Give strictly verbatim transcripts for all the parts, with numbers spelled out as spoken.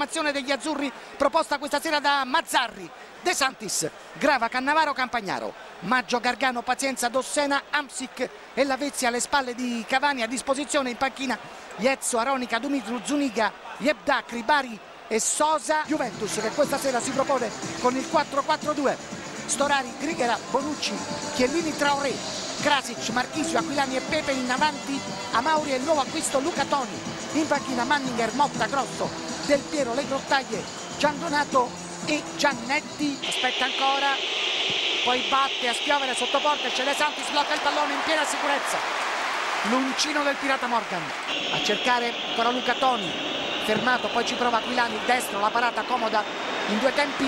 formazione degli azzurri proposta questa sera da Mazzarri, De Santis, Grava, Cannavaro, Campagnaro, Maggio, Gargano, Pazienza, Dossena, Amsic e Lavezzi alle spalle di Cavani. A disposizione in panchina Iezzo, Aronica, Dumitru, Zuniga, Yebda, Cribari e Sosa. Juventus che questa sera si propone con il quattro quattro due. Storari, Grighera, Bonucci, Chiellini, Traoré, Krasic, Marchisio, Aquilani e Pepe in avanti. Amauri e il nuovo acquisto Luca Toni. In panchina Manninger, Motta, Grosso, Del Piero, Le Grottaglie, Giandonato e Giannetti. Aspetta ancora, poi batte a spiovere sotto porta, c'è De Santis, blocca il pallone in piena sicurezza. L'uncino del pirata Morgan a cercare ancora Luca Toni, fermato, poi ci prova Aquilani, il destro, la parata comoda in due tempi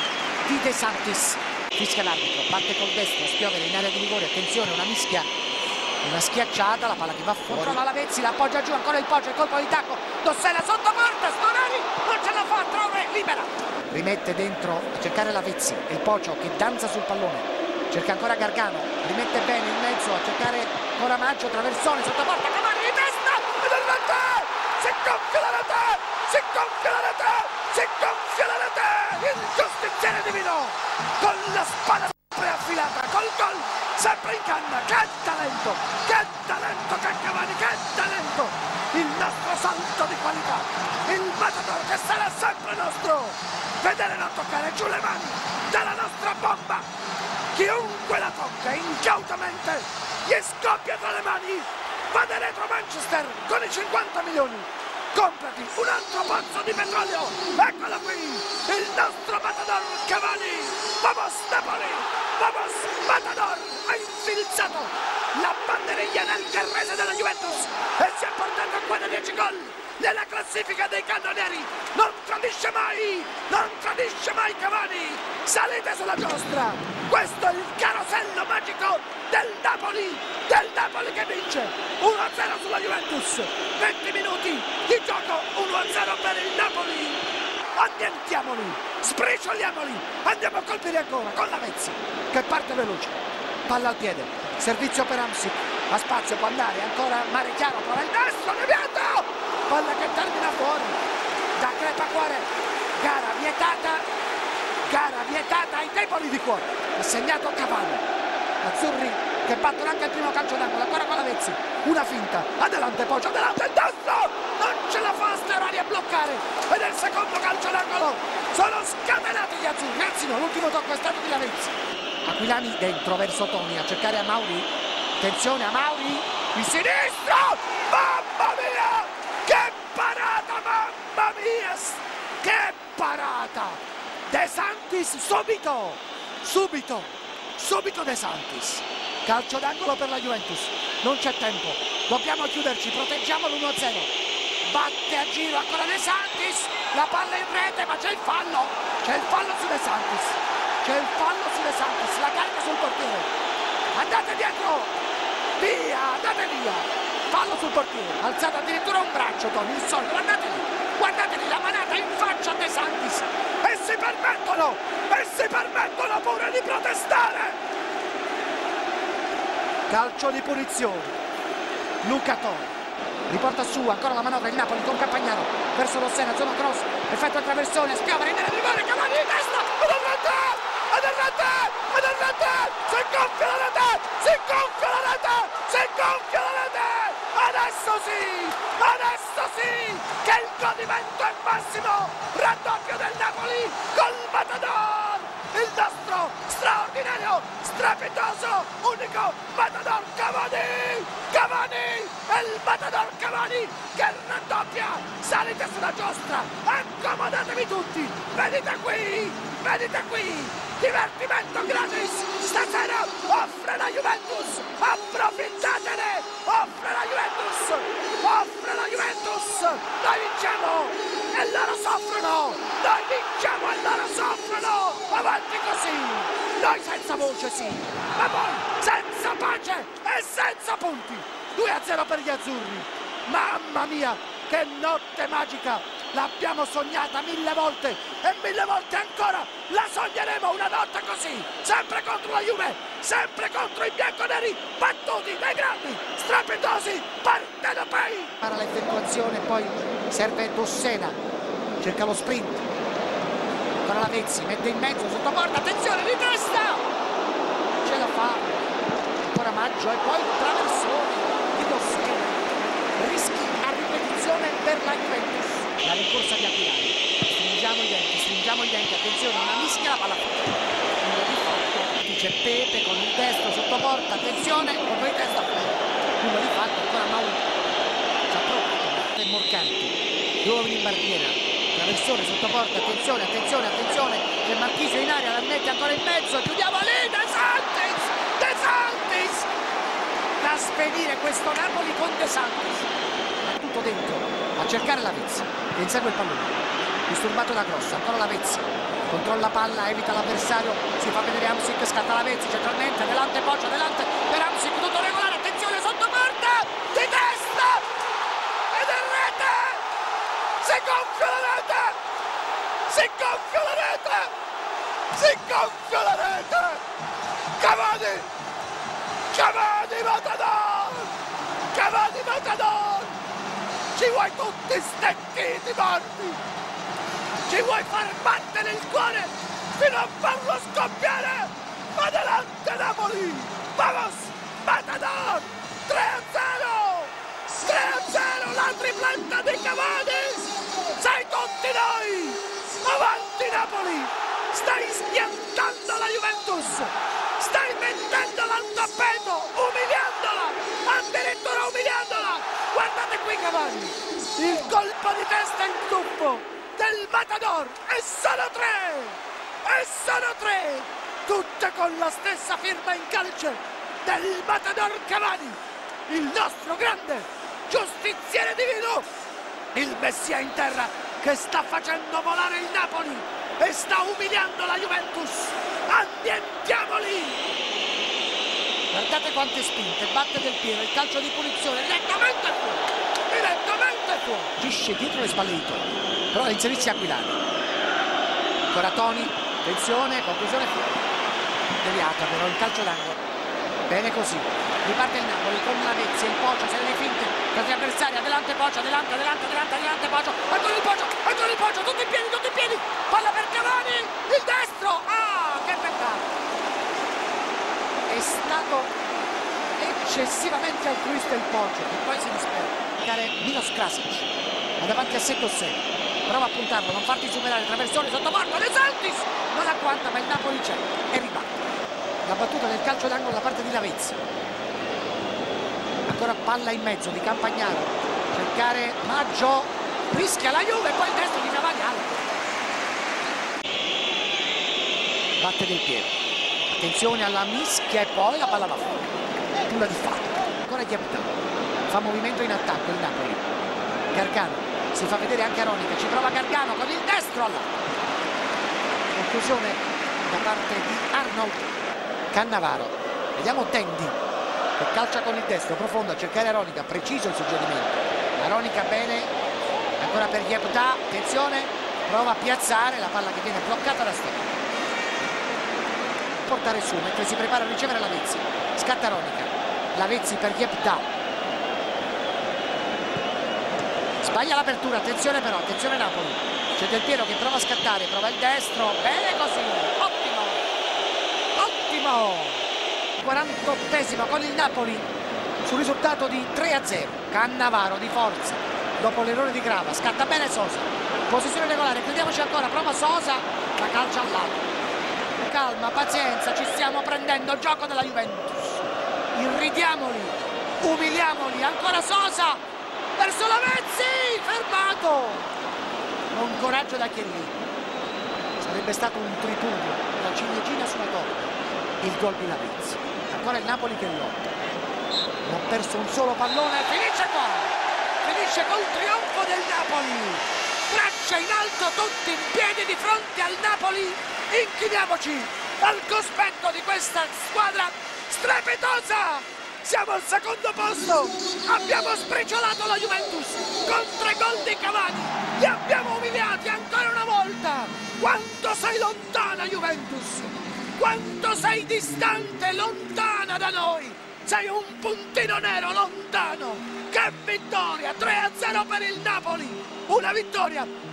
di De Santis. Fischia l'arbitro, batte col destro, spiovere in area di rigore, attenzione, una mischia, una schiacciata, la palla che va fuori. Controlla Lavezzi, la appoggia giù, ancora il Poggio, il colpo di tacco, Dossena sotto porta, Storari non ce la fa, Traoré libera. Rimette dentro a cercare Lavezzi, il Poggio che danza sul pallone, cerca ancora Gargano, rimette bene in mezzo a cercare ancora Maggio, traversone sotto porta, Cavani di testa, ed è rete, si gonfia la rete, si gonfia la rete, si gonfia la rete, il giustiziere divino, con la spada sempre affilata, col gol sempre in canna, che talento, che talento che Cavani, che talento, il nostro salto di qualità, il matador che sarà sempre nostro, vedere non toccare giù le mani dalla nostra bomba, chiunque la tocca incautamente gli scoppia tra le mani, va da retro Manchester con i cinquanta milioni, comprati un altro pozzo di petrolio, eccolo qui, il nostro matador Cavani, vamos Napoli, vamos matador, ha infilzato la banderiglia nel carrese della Juventus e si è portato a quota dieci gol nella classifica dei cannonieri, non tradisce mai, non tradisce mai Cavani, salite sulla giostra, questo è il carosello magico del Napoli, del Napoli che vince uno a zero sulla Juventus, venti minuti di gioco, uno a zero per il Napoli, andientiamoli, sbricioliamoli, andiamo a colpire ancora con Lavezzi che parte veloce, palla al piede, servizio per Amsic, ha spazio, può andare, ancora Mare Chiaro, prova il destro, deviato, palla che termina fuori, da Crepacuore, gara vietata, gara vietata ai deboli di cuore, ha segnato Cavani, azzurri che battono anche il primo calcio d'angolo, ancora con Lavezzi, una finta, adelante Poggio, adelante il destro, non ce la fa Storari a bloccare, ed è il secondo calcio d'angolo, sono scatenati gli azzurri, anzi no, l'ultimo tocco è stato di Lavezzi. Aquilani dentro verso Toni a cercare Amauri, attenzione Amauri, il sinistro, mamma mia, che parata, mamma mia, che parata, De Santis subito, subito, subito De Santis, calcio d'angolo per la Juventus, non c'è tempo, dobbiamo chiuderci, proteggiamo l'uno a zero, batte a giro ancora De Santis, la palla in rete ma c'è il fallo, c'è il fallo su De Santis, c'è il fallo su De Santis, la carica sul portiere, andate dietro, via, andate via, fallo sul portiere, alzato addirittura un braccio Toni, il solito, guardate lì, guardate lì, la manata in faccia a De Santis, e si permettono, e si permettono pure di protestare, calcio di punizione, Luca Toni riporta su ancora la manovra il Napoli con Campagnaro verso Dossena, zona cross, effettua il traversone, spiovere in area di rigore, Cavani di testa, ed è rete, ed è rete, ed è rete, si gonfia la rete, si gonfia la rete, si gonfia la rete, adesso sì, adesso sì, che il godimento è massimo, raddoppio del Napoli col matador, il nostro straordinario, strepitoso, unico matador Cavani, Cavani, è il matador Cavani che raddoppia, salite sulla giostra, accomodatevi tutti, venite qui, venite qui, divertimento gratis, stasera offre la Juventus, approfittatene, offre la Juventus, offre la Juventus, noi vinciamo e loro soffrono, noi vinciamo e loro soffrono, avanti così, noi senza voce sì, ma voi senza pace e senza punti, due a zero per gli azzurri, mamma mia che notte magica, l'abbiamo sognata mille volte e mille volte ancora la sogneremo una notte così, sempre contro la Juve, sempre contro i bianconeri, battuti dai grandi, strepitosi partenopei. Para l'effettuazione poi serve Dossena, cerca lo sprint, ancora Lavezzi, mette in mezzo, sotto porta, attenzione di testa, ce la fa, ancora Maggio e poi il traversone di Dossena, rischi a ripetizione per la Juventus, la rincorsa di Aquilani, stringiamo i denti, stringiamo i denti, attenzione, una mischia, la palla fuori, di fatto, dice Pepe con il destro sotto porta, attenzione, con il testa fuori, nulla di fatto, ancora Mauro, ci ha provato, è Morcanti, due uomini in barriera, traversone sotto porta, attenzione, attenzione, attenzione, c'è Marchisio in aria, la mette ancora in mezzo, chiudiamo lì, De Santis, De Santis, da spedire questo Napoli con De Santis, è tutto dentro, a cercare Lavezzi, che insegue il pallone, disturbato da Grossa, ancora Lavezzi, controlla palla, evita l'avversario, si fa vedere Hamsik, scatta Lavezzi, centralmente, adelante Boccia, adelante per Hamsik, tutto regolare, attenzione sotto porta, di testa, ed è rete, si gonfia la rete, si gonfia la rete, si gonfia la rete, Cavani, Cavani Matador, Cavani Matador, ci vuoi tutti stecchiti morti, ci vuoi far battere il cuore fino a farlo scoppiare, adelante Napoli, vamos, Matador, tre a zero, tre a zero, la tripletta di Cavani, sei tutti noi, avanti Napoli, stai schiantando la Juventus, stai mettendola al tappeto, umiliandola, addirittura umiliandola, guardate qui Cavani, il colpo di testa in tuffo del Matador, e sono tre, e sono tre, tutte con la stessa firma in calce del Matador Cavani, il nostro grande giustiziere divino, il messia in terra che sta facendo volare il Napoli e sta umiliando la Juventus, annientiamoli, guardate quante spinte, batte del piede, il calcio di punizione, direttamente fuori, direttamente fuori, gisce dietro le spalle di Toni, però a inserirsi Aquilani, ancora Toni, attenzione, conclusione fuori, deviata però il calcio d'angolo, bene così, riparte il Napoli con Lavezzi, il Pocio, serie di finte tra gli avversari, adelante Pocio, adelante, adelante, adelante, adelante Pocio, ancora il Pocio, ancora il Pocio, tutti in piedi, tutti in piedi, palla per Cavani, il destro, ah, che peccato, è stato eccessivamente altruista il Pocio, che poi si dispera, Milos Krasic, ma davanti a sé Dossena, prova a puntarlo, non farti superare, traversone sotto porta, De Santis non agguanta, ma il Napoli c'è e ribatte. La battuta del calcio d'angolo da parte di Lavezzi, ancora palla in mezzo di Campagnaro, cercare Maggio, rischia la Juve e poi il destro di Cavani alto, batte del piede, attenzione alla mischia e poi la palla va fuori, nulla di fatto, ancora Chiapita, fa movimento in attacco il Napoli, Gargano, si fa vedere anche Aronica, ci prova Gargano con il destro alla conclusione da parte di Arnold. Cannavaro, vediamo Tendi che calcia con il destro profondo a cercare Aronica, preciso il suggerimento, Aronica bene, ancora per Yepta, attenzione, prova a piazzare la palla che viene bloccata da Stefano, portare su mentre si prepara a ricevere Lavezzi, scatta Aronica, Lavezzi per Yepta, sbaglia l'apertura, attenzione però, attenzione Napoli, c'è Del Piero che prova a scattare, prova il destro, bene così, ottimo, ottimo, quarantottesimo con il Napoli sul risultato di tre a zero, Cannavaro di forza, dopo l'errore di Grava, scatta bene Sosa, posizione regolare, chiudiamoci ancora, prova Sosa, la calcia al lato, calma, pazienza, ci stiamo prendendo il gioco della Juventus, irridiamoli, umiliamoli, ancora Sosa, verso Lavezzi, fermato, con coraggio da Chiellini, sarebbe stato un tripudio, la ciliegina sulla torta, il gol di Lavezzi, ancora il Napoli che lotta, non ha perso un solo pallone, finisce qua, finisce col trionfo del Napoli, braccia in alto tutti in piedi di fronte al Napoli, inchiniamoci al cospetto di questa squadra strepitosa. Siamo al secondo posto, abbiamo sbriciolato la Juventus con tre gol di Cavani, li abbiamo umiliati ancora una volta. Quanto sei lontana Juventus, quanto sei distante, lontana da noi, sei un puntino nero lontano. Che vittoria, tre a zero per il Napoli, una vittoria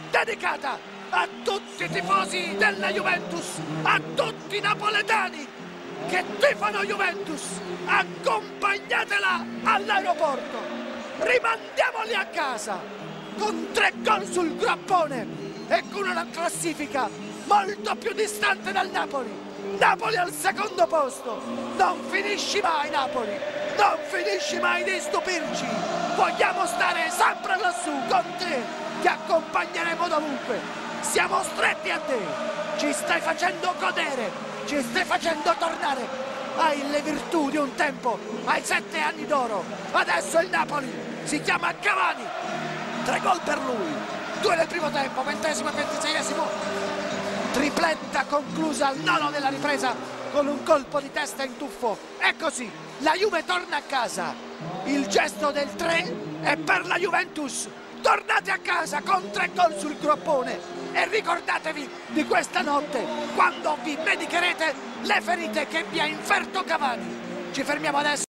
dedicata a tutti i tifosi della Juventus, a tutti i napoletani che tifano Juventus. Accompagnatela all'aeroporto, rimandiamoli a casa con tre gol sul groppone e con una classifica molto più distante dal Napoli. Napoli al secondo posto. Non finisci mai, Napoli, non finisci mai di stupirci. Vogliamo stare sempre lassù con te, ti accompagneremo dovunque. Siamo stretti a te, ci stai facendo godere, ci stai facendo tornare. Hai le virtù di un tempo, hai sette anni d'oro. Adesso il Napoli si chiama Cavani. Tre gol per lui, due nel primo tempo, ventesimo e ventiseiesimo. Tripletta conclusa al nono della ripresa con un colpo di testa in tuffo. E così la Juve torna a casa. Il gesto del tre è per la Juventus. Tornate a casa con tre gol sul groppone e ricordatevi di questa notte quando vi medicherete le ferite che vi ha inferto Cavani. Ci fermiamo adesso.